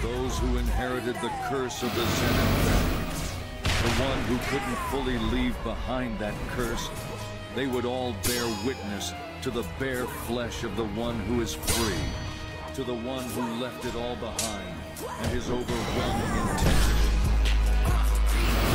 Those who inherited the curse of the Zenin family, the one who couldn't fully leave behind that curse, they would all bear witness to the bare flesh of the one who is free, to the one who left it all behind and his overwhelming intensity.